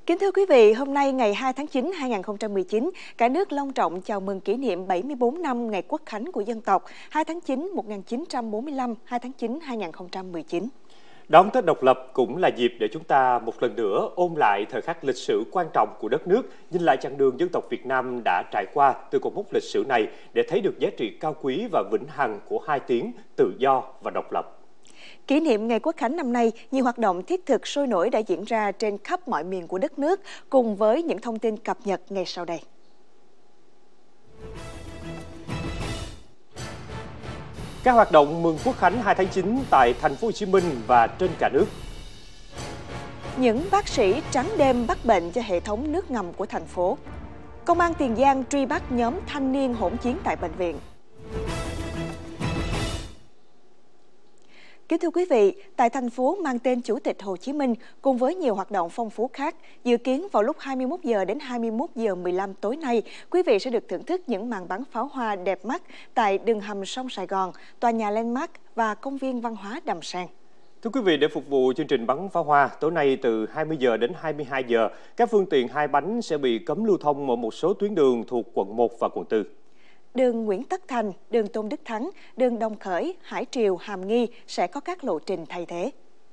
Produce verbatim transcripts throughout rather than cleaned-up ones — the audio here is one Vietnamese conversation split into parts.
Kính thưa quý vị, hôm nay ngày hai tháng chín năm hai nghìn không trăm mười chín, cả nước long trọng chào mừng kỷ niệm bảy mươi tư năm ngày Quốc khánh của dân tộc hai tháng chín năm một nghìn chín trăm bốn mươi lăm, hai tháng chín năm hai nghìn không trăm mười chín. Đón Tết độc lập cũng là dịp để chúng ta một lần nữa ôn lại thời khắc lịch sử quan trọng của đất nước, nhìn lại chặng đường dân tộc Việt Nam đã trải qua từ cột mốc lịch sử này để thấy được giá trị cao quý và vĩnh hằng của hai tiếng tự do và độc lập. Kỷ niệm ngày Quốc khánh năm nay, nhiều hoạt động thiết thực sôi nổi đã diễn ra trên khắp mọi miền của đất nước, cùng với những thông tin cập nhật ngay sau đây. Các hoạt động mừng Quốc khánh hai tháng chín tại thành phố Hồ Chí Minh và trên cả nước. Những bác sĩ trắng đêm bắt bệnh cho hệ thống nước ngầm của thành phố. Công an Tiền Giang truy bắt nhóm thanh niên hỗn chiến tại bệnh viện. Kính thưa quý vị, tại thành phố mang tên Chủ tịch Hồ Chí Minh cùng với nhiều hoạt động phong phú khác, dự kiến vào lúc hai mươi mốt giờ đến hai mươi mốt giờ mười lăm tối nay, quý vị sẽ được thưởng thức những màn bắn pháo hoa đẹp mắt tại đường hầm sông Sài Gòn, tòa nhà Landmark và công viên văn hóa Đầm Sen. Thưa quý vị, để phục vụ chương trình bắn pháo hoa, tối nay từ hai mươi giờ đến hai mươi hai giờ, các phương tiện hai bánh sẽ bị cấm lưu thông ở một số tuyến đường thuộc quận một và quận tư. Đường Nguyễn Tất Thành, đường Tôn Đức Thắng, đường Đồng Khởi, Hải Triều, Hàm Nghi sẽ có các lộ trình thay thế.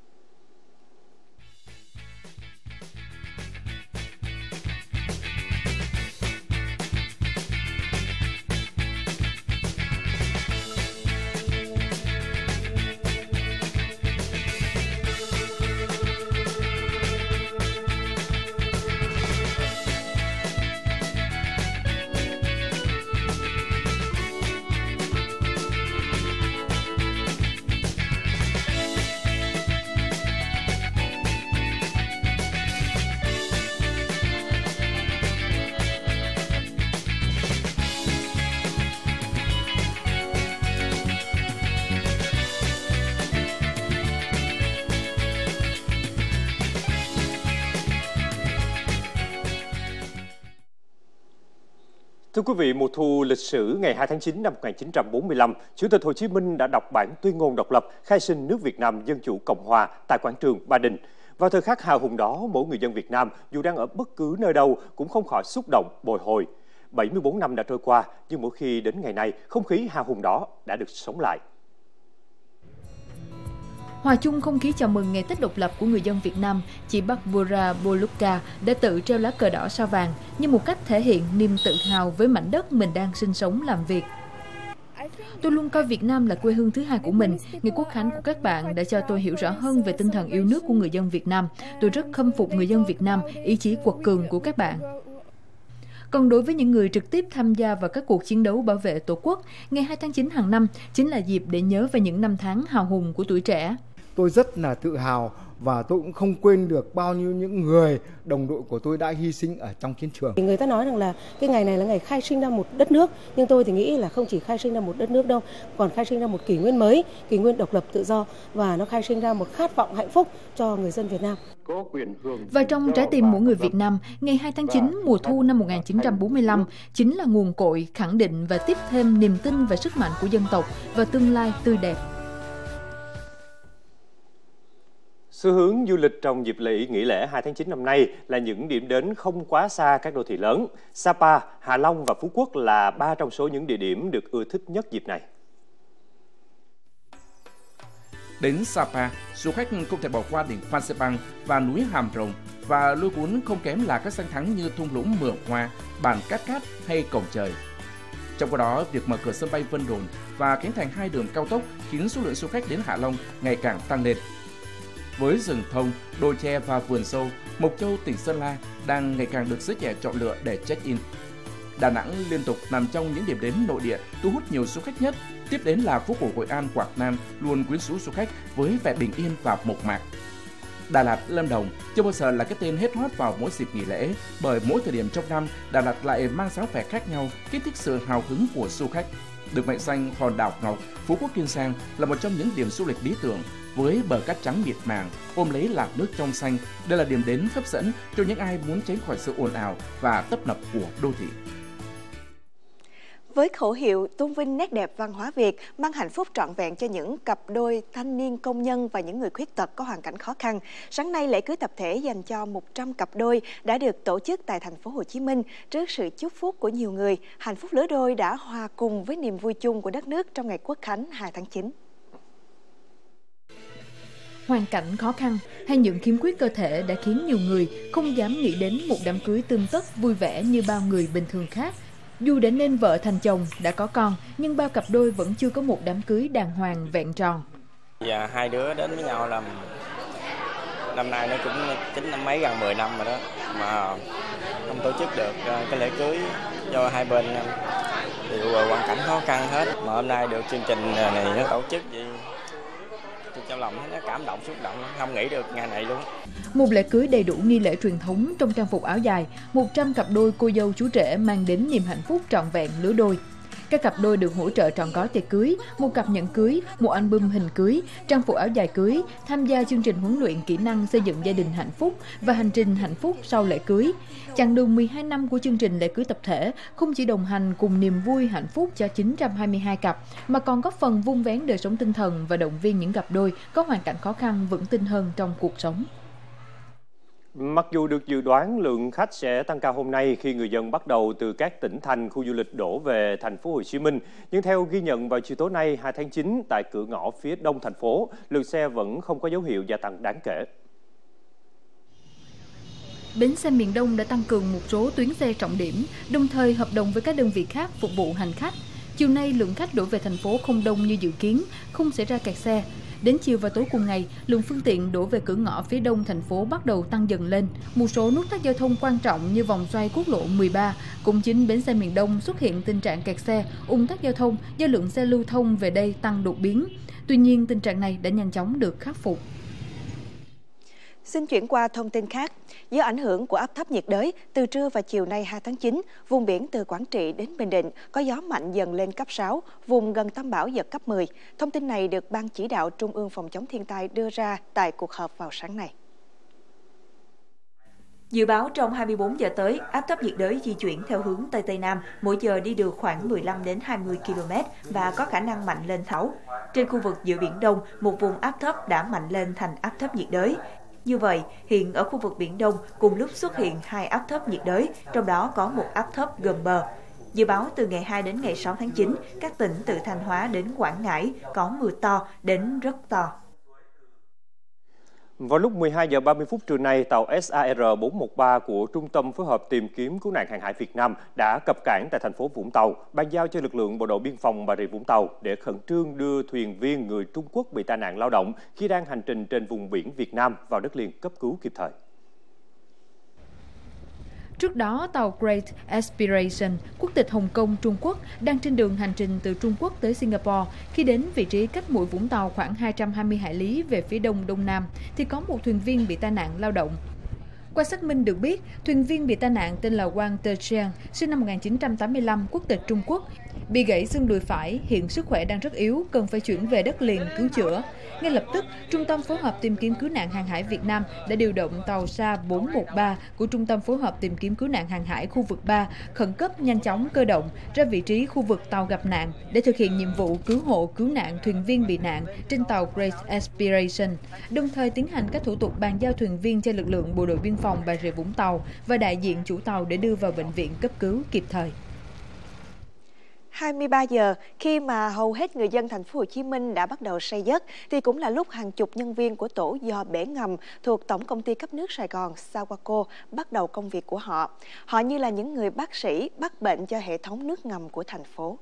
Thưa quý vị, mùa thu lịch sử ngày hai tháng chín năm một nghìn chín trăm bốn mươi lăm, Chủ tịch Hồ Chí Minh đã đọc bản tuyên ngôn độc lập khai sinh nước Việt Nam Dân Chủ Cộng Hòa tại quảng trường Ba Đình. Vào thời khắc hào hùng đó, mỗi người dân Việt Nam dù đang ở bất cứ nơi đâu cũng không khỏi xúc động, bồi hồi. bảy mươi tư năm đã trôi qua, nhưng mỗi khi đến ngày này, không khí hào hùng đó đã được sống lại. Hòa chung không khí chào mừng ngày Tết độc lập của người dân Việt Nam, chị Barbara Boluka đã tự treo lá cờ đỏ sao vàng như một cách thể hiện niềm tự hào với mảnh đất mình đang sinh sống làm việc. Tôi luôn coi Việt Nam là quê hương thứ hai của mình. Ngày Quốc khánh của các bạn đã cho tôi hiểu rõ hơn về tinh thần yêu nước của người dân Việt Nam. Tôi rất khâm phục người dân Việt Nam, ý chí quật cường của các bạn. Còn đối với những người trực tiếp tham gia vào các cuộc chiến đấu bảo vệ Tổ quốc, ngày hai tháng chín hàng năm chính là dịp để nhớ về những năm tháng hào hùng của tuổi trẻ. Tôi rất là tự hào và tôi cũng không quên được bao nhiêu những người đồng đội của tôi đã hy sinh ở trong chiến trường. Người ta nói rằng là cái ngày này là ngày khai sinh ra một đất nước, nhưng tôi thì nghĩ là không chỉ khai sinh ra một đất nước đâu, còn khai sinh ra một kỷ nguyên mới, kỷ nguyên độc lập tự do, và nó khai sinh ra một khát vọng hạnh phúc cho người dân Việt Nam. Và trong trái tim mỗi người Việt Nam, ngày hai tháng chín mùa thu năm một nghìn chín trăm bốn mươi lăm chính là nguồn cội khẳng định và tiếp thêm niềm tin và sức mạnh của dân tộc và tương lai tươi đẹp. Xu hướng du lịch trong dịp lễ nghỉ lễ hai tháng chín năm nay là những điểm đến không quá xa các đô thị lớn. Sapa, Hạ Long và Phú Quốc là ba trong số những địa điểm được ưa thích nhất dịp này. Đến Sapa, du khách không thể bỏ qua đỉnh Phan Xipang và núi Hàm Rồng, và lôi cuốn không kém là các danh thắng như thung lũng Mường Hoa, bản Cát Cát hay Cổng Trời. Trong khi đó, việc mở cửa sân bay Vân Đồn và khánh thành hai đường cao tốc khiến số lượng du khách đến Hạ Long ngày càng tăng lên. Với rừng thông, đồi tre và vườn sâu, Mộc Châu, tỉnh Sơn La đang ngày càng được giới trẻ chọn lựa để check-in. Đà Nẵng liên tục nằm trong những điểm đến nội địa thu hút nhiều du khách nhất. Tiếp đến là phố cổ Hội An, Quảng Nam luôn quyến rũ du khách với vẻ bình yên và mộc mạc. Đà Lạt, Lâm Đồng chưa bao giờ là cái tên hết hot vào mỗi dịp nghỉ lễ, bởi mỗi thời điểm trong năm Đà Lạt lại mang dáng vẻ khác nhau, kích thích sự hào hứng của du khách. Được mệnh danh hòn đảo ngọc, Phú Quốc Kiên Giang là một trong những điểm du lịch lý tưởng với bờ cát trắng mịt màng, ôm lấy làn nước trong xanh. Đây là điểm đến hấp dẫn cho những ai muốn tránh khỏi sự ồn ào và tấp nập của đô thị. Với khẩu hiệu tôn vinh nét đẹp văn hóa Việt, mang hạnh phúc trọn vẹn cho những cặp đôi thanh niên công nhân và những người khuyết tật có hoàn cảnh khó khăn, sáng nay lễ cưới tập thể dành cho một trăm cặp đôi đã được tổ chức tại thành phố Hồ Chí Minh. Trước sự chúc phúc của nhiều người, hạnh phúc lứa đôi đã hòa cùng với niềm vui chung của đất nước trong ngày Quốc khánh hai tháng chín. Hoàn cảnh khó khăn hay những khiếm khuyết cơ thể đã khiến nhiều người không dám nghĩ đến một đám cưới tươm tất vui vẻ như bao người bình thường khác. Dù đã nên vợ thành chồng, đã có con, nhưng bao cặp đôi vẫn chưa có một đám cưới đàng hoàng vẹn tròn. Dạ, hai đứa đến với nhau là năm nay nó cũng chín năm mấy, gần mười năm rồi đó, mà không tổ chức được cái lễ cưới do hai bên đều hoàn cảnh khó khăn hết. Mà hôm nay được chương trình này nó tổ chức vậy, trong lòng nó cảm động, xúc động, không nghĩ được ngày này luôn. Một lễ cưới đầy đủ nghi lễ truyền thống trong trang phục áo dài, một trăm cặp đôi cô dâu chú rể mang đến niềm hạnh phúc trọn vẹn lứa đôi. Các cặp đôi được hỗ trợ trọn gói tiệc cưới, một cặp nhẫn cưới, một album hình cưới, trang phục áo dài cưới, tham gia chương trình huấn luyện kỹ năng xây dựng gia đình hạnh phúc và hành trình hạnh phúc sau lễ cưới. Chặng đường mười hai năm của chương trình lễ cưới tập thể không chỉ đồng hành cùng niềm vui hạnh phúc cho chín trăm hai mươi hai cặp, mà còn góp phần vun vén đời sống tinh thần và động viên những cặp đôi có hoàn cảnh khó khăn vững tin hơn trong cuộc sống. Mặc dù được dự đoán lượng khách sẽ tăng cao hôm nay khi người dân bắt đầu từ các tỉnh thành, khu du lịch đổ về thành phố Hồ Chí Minh, nhưng theo ghi nhận vào chiều tối nay hai tháng chín tại cửa ngõ phía đông thành phố, lượng xe vẫn không có dấu hiệu gia tăng đáng kể. Bến xe miền Đông đã tăng cường một số tuyến xe trọng điểm, đồng thời hợp đồng với các đơn vị khác phục vụ hành khách. Chiều nay lượng khách đổ về thành phố không đông như dự kiến, không xảy ra kẹt xe. Đến chiều và tối cùng ngày, lượng phương tiện đổ về cửa ngõ phía đông thành phố bắt đầu tăng dần lên. Một số nút thắt giao thông quan trọng như vòng xoay quốc lộ mười ba, cũng chính bến xe miền Đông xuất hiện tình trạng kẹt xe, ùn tắc giao thông do lượng xe lưu thông về đây tăng đột biến. Tuy nhiên, tình trạng này đã nhanh chóng được khắc phục. Xin chuyển qua thông tin khác. Do ảnh hưởng của áp thấp nhiệt đới, từ trưa và chiều nay hai tháng chín, vùng biển từ Quảng Trị đến Bình Định có gió mạnh dần lên cấp sáu, vùng gần tâm bão giật cấp mười. Thông tin này được Ban Chỉ đạo Trung ương Phòng chống thiên tai đưa ra tại cuộc họp vào sáng nay. Dự báo trong hai mươi bốn giờ tới, áp thấp nhiệt đới di chuyển theo hướng Tây Tây Nam, mỗi giờ đi được khoảng mười lăm đến hai mươi ki lô mét và có khả năng mạnh lên thấu. Trên khu vực giữa Biển Đông, một vùng áp thấp đã mạnh lên thành áp thấp nhiệt đới. Như vậy, hiện ở khu vực Biển Đông cùng lúc xuất hiện hai áp thấp nhiệt đới, trong đó có một áp thấp gần bờ. Dự báo từ ngày hai đến ngày sáu tháng chín, các tỉnh từ Thanh Hóa đến Quảng Ngãi có mưa to đến rất to. Vào lúc mười hai giờ ba mươi phút trưa nay, tàu S A R bốn một ba của Trung tâm phối hợp tìm kiếm cứu nạn hàng hải Việt Nam đã cập cảng tại thành phố Vũng Tàu, bàn giao cho lực lượng bộ đội biên phòng Bà Rịa Vũng Tàu để khẩn trương đưa thuyền viên người Trung Quốc bị tai nạn lao động khi đang hành trình trên vùng biển Việt Nam vào đất liền cấp cứu kịp thời. Trước đó, tàu Great Aspiration, quốc tịch Hồng Kông, Trung Quốc, đang trên đường hành trình từ Trung Quốc tới Singapore. Khi đến vị trí cách mũi Vũng Tàu khoảng hai trăm hai mươi hải lý về phía đông đông nam, thì có một thuyền viên bị tai nạn lao động. Qua xác minh được biết, thuyền viên bị tai nạn tên là Wang Techiang, sinh năm một nghìn chín trăm tám mươi lăm, quốc tịch Trung Quốc, bị gãy xương đùi phải, hiện sức khỏe đang rất yếu, cần phải chuyển về đất liền cứu chữa. Ngay lập tức, Trung tâm phối hợp tìm kiếm cứu nạn hàng hải Việt Nam đã điều động tàu S A bốn một ba của Trung tâm phối hợp tìm kiếm cứu nạn hàng hải khu vực ba khẩn cấp nhanh chóng cơ động ra vị trí khu vực tàu gặp nạn để thực hiện nhiệm vụ cứu hộ cứu nạn thuyền viên bị nạn trên tàu Great Aspiration, đồng thời tiến hành các thủ tục bàn giao thuyền viên cho lực lượng bộ đội biên phòng Bà Rịa Vũng Tàu và đại diện chủ tàu để đưa vào bệnh viện cấp cứu kịp thời. hai mươi ba giờ, khi mà hầu hết người dân thành phố Hồ Chí Minh đã bắt đầu say giấc, thì cũng là lúc hàng chục nhân viên của tổ dò bể ngầm thuộc Tổng công ty cấp nước Sài Gòn Sawako bắt đầu công việc của họ. Họ như là những người bác sĩ bắt bệnh cho hệ thống nước ngầm của thành phố.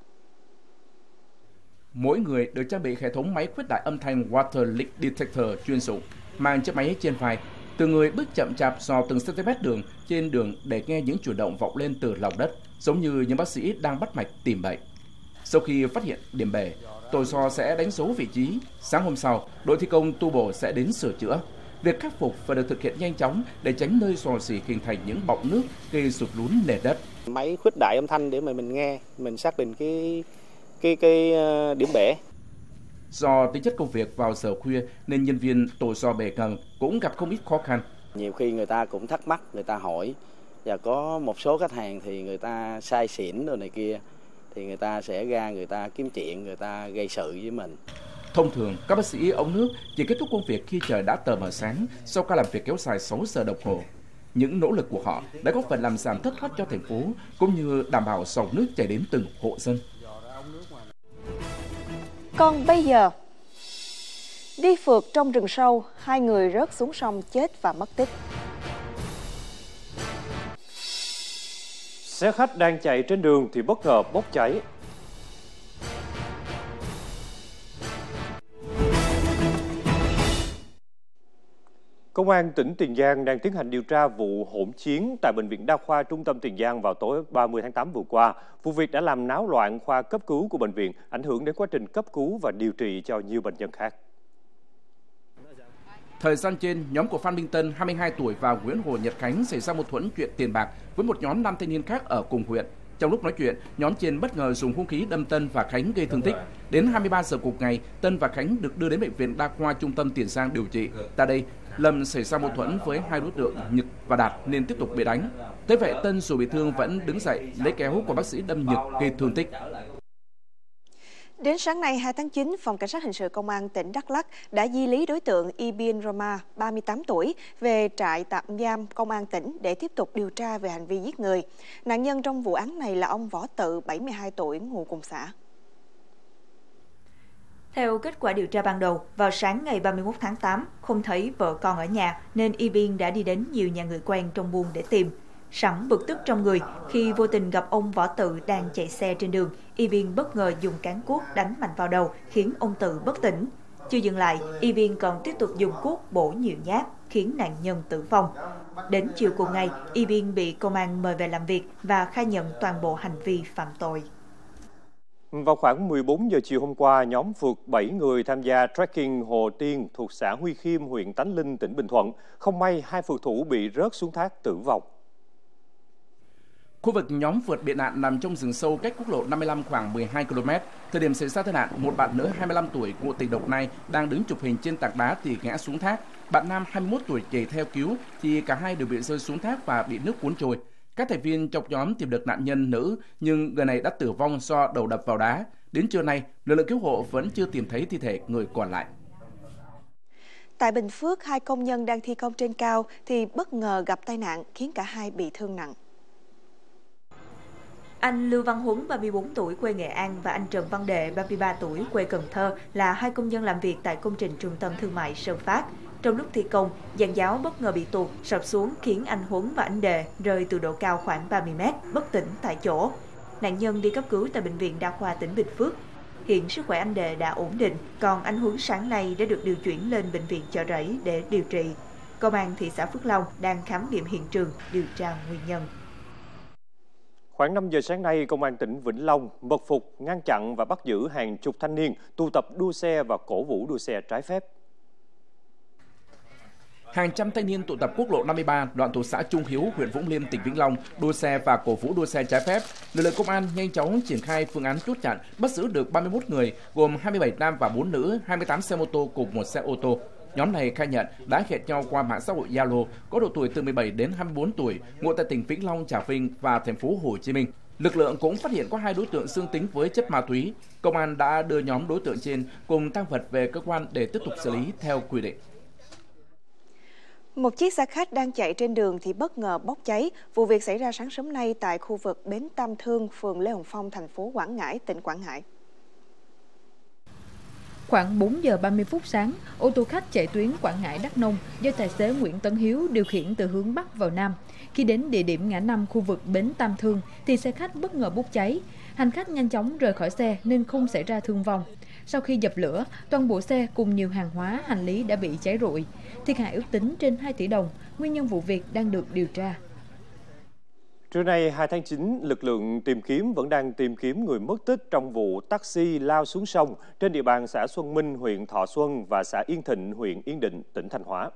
Mỗi người được trang bị hệ thống máy khuếch đại âm thanh Water Leak Detector chuyên dụng, mang chiếc máy trên vai. Từ người bước chậm chạp dò từng cm đường trên đường để nghe những chuyển động vọng lên từ lòng đất, giống như những bác sĩ đang bắt mạch tìm bệnh. Sau khi phát hiện điểm bể, tổ dò sẽ đánh dấu vị trí. Sáng hôm sau, đội thi công tu bổ sẽ đến sửa chữa. Việc khắc phục phải được thực hiện nhanh chóng để tránh nơi rò rỉ hình thành những bọng nước gây sụt lún nền đất. Máy khuếch đại âm thanh để mà mình nghe, mình xác định cái cái cái điểm bể. Do tính chất công việc vào giờ khuya nên nhân viên tổ dò bể ngầm cũng gặp không ít khó khăn. Nhiều khi người ta cũng thắc mắc, người ta hỏi, và có một số khách hàng thì người ta sai xỉn rồi này kia, thì người ta sẽ ra người ta kiếm chuyện, người ta gây sự với mình. Thông thường, các bác sĩ ống nước chỉ kết thúc công việc khi trời đã tờ mờ sáng sau ca làm việc kéo dài sáu giờ đồng hồ. Những nỗ lực của họ đã góp phần làm giảm thất thoát cho thành phố, cũng như đảm bảo dòng nước chảy đến từng hộ dân. Còn bây giờ, đi phượt trong rừng sâu, hai người rớt xuống sông chết và mất tích. Xe khách đang chạy trên đường thì bất ngờ bốc cháy. Công an tỉnh Tiền Giang đang tiến hành điều tra vụ hỗn chiến tại Bệnh viện Đa khoa Trung tâm Tiền Giang vào tối ba mươi tháng tám vừa qua. Vụ việc đã làm náo loạn khoa cấp cứu của bệnh viện, ảnh hưởng đến quá trình cấp cứu và điều trị cho nhiều bệnh nhân khác. Thời gian trên, nhóm của Phan Minh Tân, hai mươi hai tuổi, và Nguyễn Hồ Nhật Khánh xảy ra mâu thuẫn chuyện tiền bạc với một nhóm nam thanh niên khác ở cùng huyện. Trong lúc nói chuyện, nhóm trên bất ngờ dùng hung khí đâm Tân và Khánh gây thương tích. Đến hai mươi ba giờ cùng ngày, Tân và Khánh được đưa đến Bệnh viện Đa khoa Trung tâm Tiền Giang điều trị. Tại đây, Lâm xảy ra mâu thuẫn với hai đối tượng Nhật và Đạt nên tiếp tục bị đánh. Thế vậy, Tân dù bị thương vẫn đứng dậy lấy kéo của bác sĩ đâm Nhật gây thương tích. Đến sáng nay hai tháng chín, Phòng Cảnh sát Hình sự Công an tỉnh Đắk Lắk đã di lý đối tượng Ibin Roma, ba mươi tám tuổi, về trại tạm giam Công an tỉnh để tiếp tục điều tra về hành vi giết người. Nạn nhân trong vụ án này là ông Võ Tự, bảy mươi hai tuổi, ngụ cùng xã. Theo kết quả điều tra ban đầu, vào sáng ngày ba mươi mốt tháng tám, không thấy vợ con ở nhà nên Ibin đã đi đến nhiều nhà người quen trong buôn để tìm. Sẵn bực tức trong người, khi vô tình gặp ông Võ Tự đang chạy xe trên đường, Ibin bất ngờ dùng cán cuốc đánh mạnh vào đầu, khiến ông Tự bất tỉnh. Chưa dừng lại, Ibin còn tiếp tục dùng cuốc bổ nhiều nhát, khiến nạn nhân tử vong. Đến chiều cùng ngày, Ibin bị công an mời về làm việc và khai nhận toàn bộ hành vi phạm tội. Vào khoảng mười bốn giờ chiều hôm qua, nhóm phượt bảy người tham gia trekking Hồ Tiên thuộc xã Huy Khiêm, huyện Tánh Linh, tỉnh Bình Thuận. Không may, hai phượt thủ bị rớt xuống thác tử vong. Khu vực nhóm phượt bị nạn nằm trong rừng sâu cách quốc lộ năm mươi lăm khoảng mười hai ki lô mét. Thời điểm xảy ra tai nạn, một bạn nữ hai mươi lăm tuổi ngụ tỉnh Đồng Nai đang đứng chụp hình trên tảng đá thì ngã xuống thác. Bạn nam hai mươi mốt tuổi chạy theo cứu thì cả hai đều bị rơi xuống thác và bị nước cuốn trôi. Các thành viên trong nhóm tìm được nạn nhân nữ nhưng người này đã tử vong do đầu đập vào đá. Đến trưa nay, lực lượng cứu hộ vẫn chưa tìm thấy thi thể người còn lại. Tại Bình Phước, hai công nhân đang thi công trên cao thì bất ngờ gặp tai nạn khiến cả hai bị thương nặng. Anh Lưu Văn Huấn, ba mươi bốn tuổi, quê Nghệ An, và anh Trần Văn Đệ, ba mươi ba tuổi, quê Cần Thơ là hai công nhân làm việc tại công trình Trung tâm Thương mại Sơn Phát. Trong lúc thi công, giàn giáo bất ngờ bị tuột, sập xuống khiến anh Huấn và anh Đệ rơi từ độ cao khoảng ba mươi mét, bất tỉnh tại chỗ. Nạn nhân đi cấp cứu tại Bệnh viện Đa khoa tỉnh Bình Phước. Hiện sức khỏe anh Đệ đã ổn định, còn anh Huấn sáng nay đã được điều chuyển lên Bệnh viện Chợ Rẫy để điều trị. Công an thị xã Phước Long đang khám nghiệm hiện trường, điều tra nguyên nhân. Khoảng năm giờ sáng nay, Công an tỉnh Vĩnh Long mật phục, ngăn chặn và bắt giữ hàng chục thanh niên tụ tập đua xe và cổ vũ đua xe trái phép. Hàng trăm thanh niên tụ tập quốc lộ năm mươi ba, đoạn thuộc xã Trung Hiếu, huyện Vũng Liêm, tỉnh Vĩnh Long, đua xe và cổ vũ đua xe trái phép. Lực lượng công an nhanh chóng triển khai phương án chốt chặn, bắt giữ được ba mươi mốt người, gồm hai mươi bảy nam và bốn nữ, hai mươi tám xe mô tô cùng một xe ô tô. Nhóm này khai nhận đã hẹn nhau qua mạng xã hội Zalo, có độ tuổi từ mười bảy đến hai mươi bốn tuổi, ngụ tại tỉnh Vĩnh Long, Trà Vinh và thành phố Hồ Chí Minh. Lực lượng cũng phát hiện có hai đối tượng dương tính với chất ma túy. Công an đã đưa nhóm đối tượng trên cùng tang vật về cơ quan để tiếp tục xử lý theo quy định. Một chiếc xe khách đang chạy trên đường thì bất ngờ bốc cháy. Vụ việc xảy ra sáng sớm nay tại khu vực bến Tam Thương, phường Lê Hồng Phong, thành phố Quảng Ngãi, tỉnh Quảng Ngãi. Khoảng bốn giờ ba mươi phút sáng, ô tô khách chạy tuyến Quảng Ngãi Đắk Nông do tài xế Nguyễn Tấn Hiếu điều khiển từ hướng Bắc vào Nam. Khi đến địa điểm ngã năm khu vực bến Tam Thương thì xe khách bất ngờ bốc cháy. Hành khách nhanh chóng rời khỏi xe nên không xảy ra thương vong. Sau khi dập lửa, toàn bộ xe cùng nhiều hàng hóa, hành lý đã bị cháy rụi. Thiệt hại ước tính trên hai tỷ đồng. Nguyên nhân vụ việc đang được điều tra. Trưa nay hai tháng chín, lực lượng tìm kiếm vẫn đang tìm kiếm người mất tích trong vụ taxi lao xuống sông trên địa bàn xã Xuân Minh, huyện Thọ Xuân và xã Yên Thịnh, huyện Yên Định, tỉnh Thanh Hóa.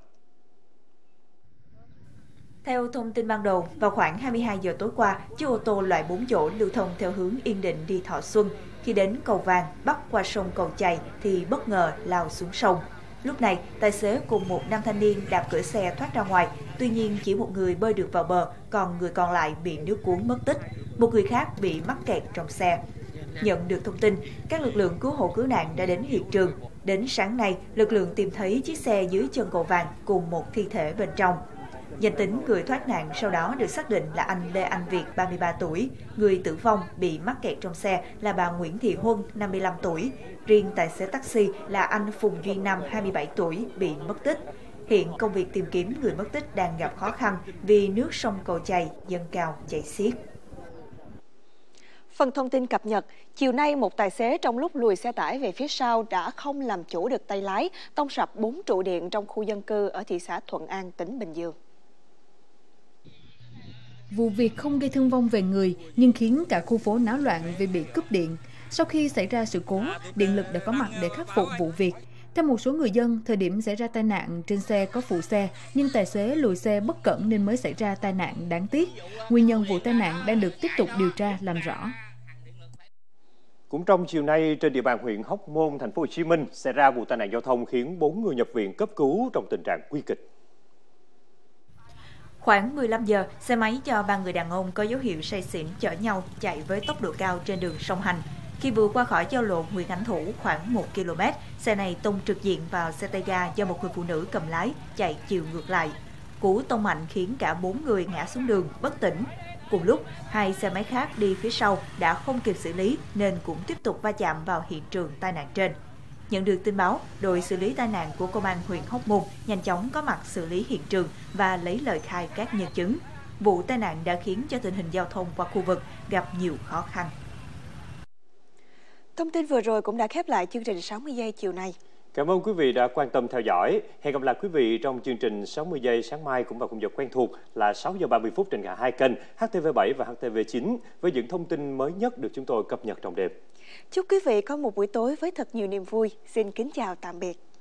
Theo thông tin ban đầu, vào khoảng hai mươi hai giờ tối qua, chiếc ô tô loại bốn chỗ lưu thông theo hướng Yên Định đi Thọ Xuân. Khi đến cầu Vàng, bắc qua sông Cầu Chày thì bất ngờ lao xuống sông. Lúc này, tài xế cùng một nam thanh niên đạp cửa xe thoát ra ngoài. Tuy nhiên, chỉ một người bơi được vào bờ, còn người còn lại bị nước cuốn mất tích. Một người khác bị mắc kẹt trong xe. Nhận được thông tin, các lực lượng cứu hộ cứu nạn đã đến hiện trường. Đến sáng nay, lực lượng tìm thấy chiếc xe dưới chân cầu vàng cùng một thi thể bên trong. Danh tính người thoát nạn sau đó được xác định là anh Lê Anh Việt, ba mươi ba tuổi. Người tử vong bị mắc kẹt trong xe là bà Nguyễn Thị Huân, năm mươi lăm tuổi. Riêng tài xế taxi là anh Phùng Duy Nam, hai mươi bảy tuổi, bị mất tích. Hiện công việc tìm kiếm người mất tích đang gặp khó khăn vì nước sông Cầu Chày dâng cao chảy xiết. Phần thông tin cập nhật, chiều nay một tài xế trong lúc lùi xe tải về phía sau đã không làm chủ được tay lái, tông sập bốn trụ điện trong khu dân cư ở thị xã Thuận An, tỉnh Bình Dương. Vụ việc không gây thương vong về người nhưng khiến cả khu phố náo loạn vì bị cúp điện. Sau khi xảy ra sự cố, điện lực đã có mặt để khắc phục vụ việc. Theo một số người dân, thời điểm xảy ra tai nạn trên xe có phụ xe, nhưng tài xế lùi xe bất cẩn nên mới xảy ra tai nạn đáng tiếc. Nguyên nhân vụ tai nạn đang được tiếp tục điều tra làm rõ. Cũng trong chiều nay, trên địa bàn huyện Hóc Môn, thành phố Hồ Chí Minh xảy ra vụ tai nạn giao thông khiến bốn người nhập viện cấp cứu trong tình trạng nguy kịch. Khoảng mười lăm giờ, xe máy do ba người đàn ông có dấu hiệu say xỉn chở nhau chạy với tốc độ cao trên đường song hành. Khi vừa qua khỏi giao lộ Nguyễn Ánh Thủ khoảng một ki lô mét, xe này tông trực diện vào xe tay ga do một người phụ nữ cầm lái chạy chiều ngược lại. Cú tông mạnh khiến cả bốn người ngã xuống đường bất tỉnh. Cùng lúc, hai xe máy khác đi phía sau đã không kịp xử lý nên cũng tiếp tục va chạm vào hiện trường tai nạn trên. Nhận được tin báo, đội xử lý tai nạn của công an huyện Hóc Môn nhanh chóng có mặt xử lý hiện trường và lấy lời khai các nhân chứng. Vụ tai nạn đã khiến cho tình hình giao thông qua khu vực gặp nhiều khó khăn. Thông tin vừa rồi cũng đã khép lại chương trình sáu mươi giây chiều nay. Cảm ơn quý vị đã quan tâm theo dõi. Hẹn gặp lại quý vị trong chương trình sáu mươi giây sáng mai cũng vào khung giờ quen thuộc là sáu giờ ba mươi phút trên cả hai kênh H T V bảy và H T V chín với những thông tin mới nhất được chúng tôi cập nhật trong đêm. Chúc quý vị có một buổi tối với thật nhiều niềm vui. Xin kính chào tạm biệt.